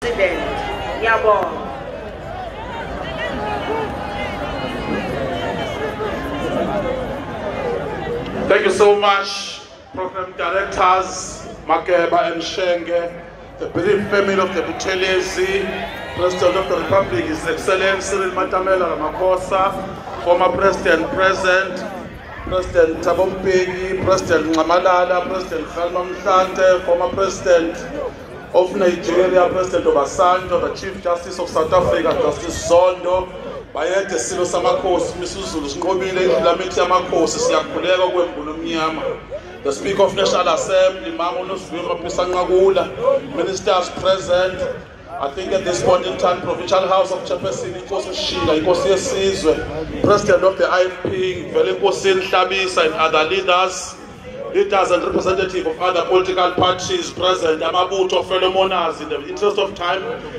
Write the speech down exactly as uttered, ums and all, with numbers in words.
President. Ngiyabonga. Thank you so much, program directors, Makeba and Shenge, the bereaved family of the Buthelezi, President of the Republic, His Excellency Cyril Matamela Ramaphosa, former President present, President Thabo Mbeki, President Nxamalala, President Kgalema Motlanthe, former President of Nigeria, President Obasanjo, the Chief Justice of South Africa, Justice Zondo, Bayede Silo Samakhosi, Missus Zulu Sinqobile indlamithi yamakhosi siyakhuleka kwembulo omnyama. The Speaker of National Assembly, Mama uNosiviwe Mapisa-Nqakula, ministers present. I think at this point in time, Provincial House of Chairperson, Inkosi Shila, Inkosi Yesizwe, President of the I F P, Vele Nkosi Nhlabisa, and other leaders, leaders and representatives of other political parties present, amabutho, fellow mourners, in the interest of time.